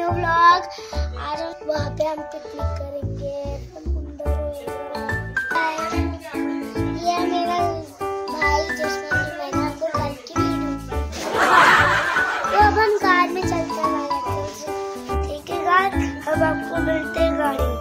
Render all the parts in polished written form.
New vlog. आज वहाँ पे हम पिकनिक करेंगे, समुंदर होएगा। ये मेरा भाई जिसने मैंने आपको कल की वीडियो, तो अब हम कार में चलते हैं। ठीक है गाइस, अब आपको मिलते हैं गाड़ी में।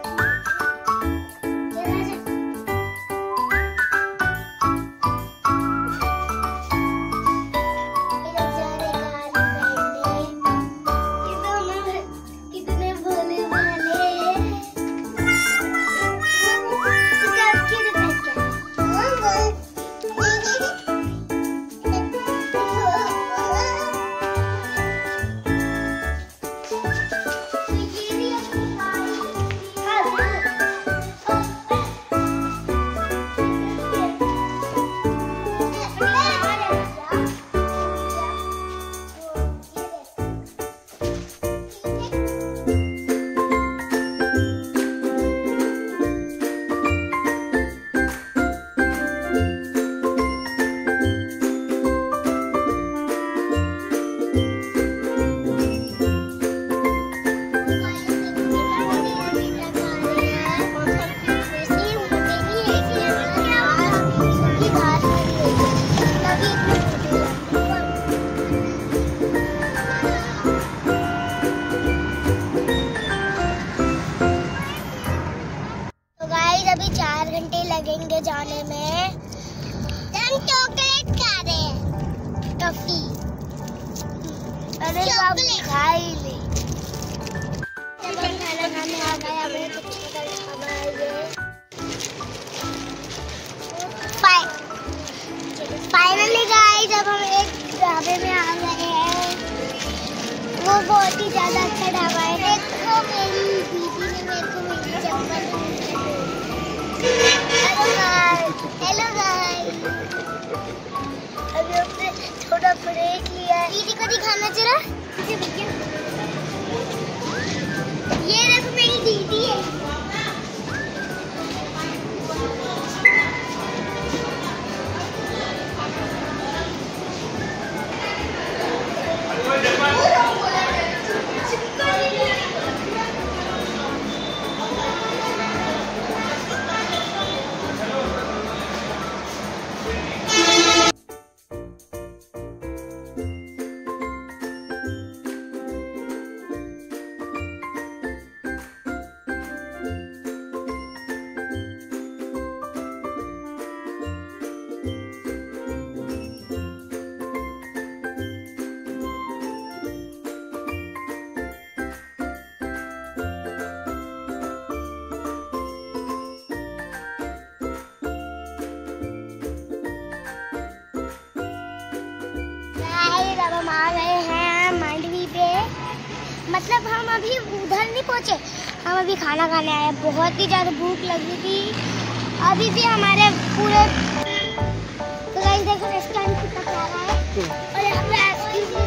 अभी 4 घंटे लगेंगे जाने में। हम चॉकलेट खा रहे हैं, टॉफी। अरे चॉकलेट खा ही ले। खाना खाने आ गया, मैं फाइनली गाइस अब हम एक ढाबे में आ गए हैं। वो बहुत ही ज्यादा अच्छा ढाबा है। देखो मेरी दीदी ने मेरे को मेरी चप्पल। हेलो गाइस, अभी हमने थोड़ा ब्रेक लिया है। दीदी को दिखाना जरा। ये देखो मेरी दीदी है। अब हम आ गए हैं mandvi पे। मतलब हम अभी उधर नहीं पहुँचे, हम अभी खाना खाने आए। बहुत ही ज़्यादा भूख लगी थी। अभी भी हमारे पूरे तो गाइस देखो रेस्टोरेंट कितना प्यारा है। और यहाँ पे आइसक्रीम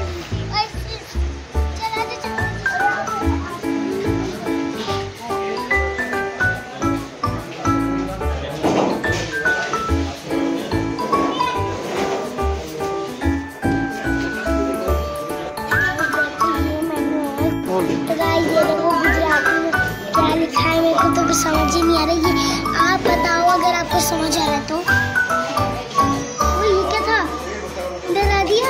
तो समझ ही नहीं आ रही है। आप बताओ अगर आपको समझ आ रहा है तो। वो ये क्या था, डरा दिया।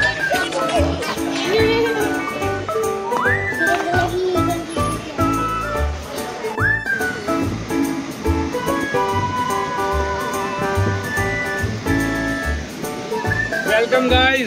Welcome guys.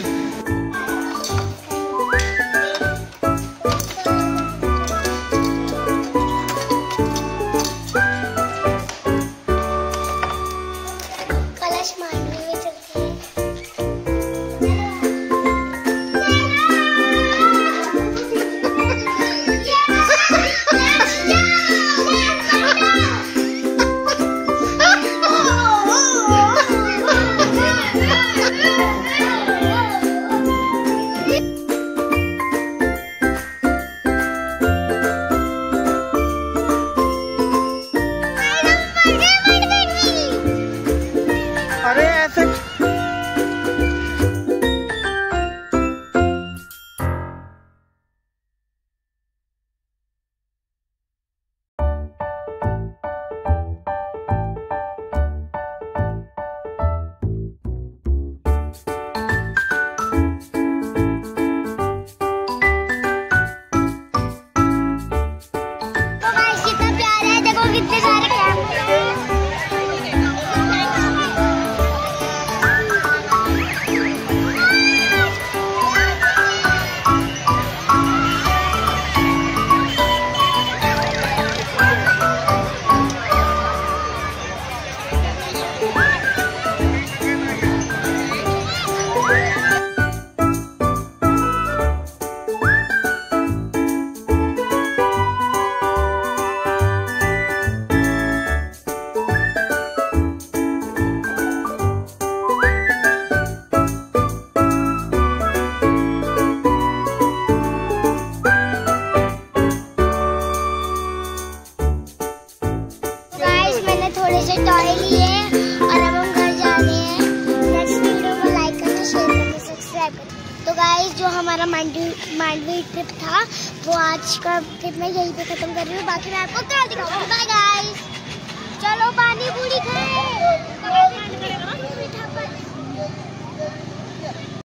थोड़े से टॉय लिए और अब हम घर जा रहे हैं। नेक्स्ट वीडियो को लाइक करना, शेयर करना, सब्सक्राइब करना। तो गाइस जो हमारा मांडवी ट्रिप था वो आज का ट्रिप मैं यहीं पे खत्म कर रही हूँ। बाकी मैं आपको कल दिखाऊंगी।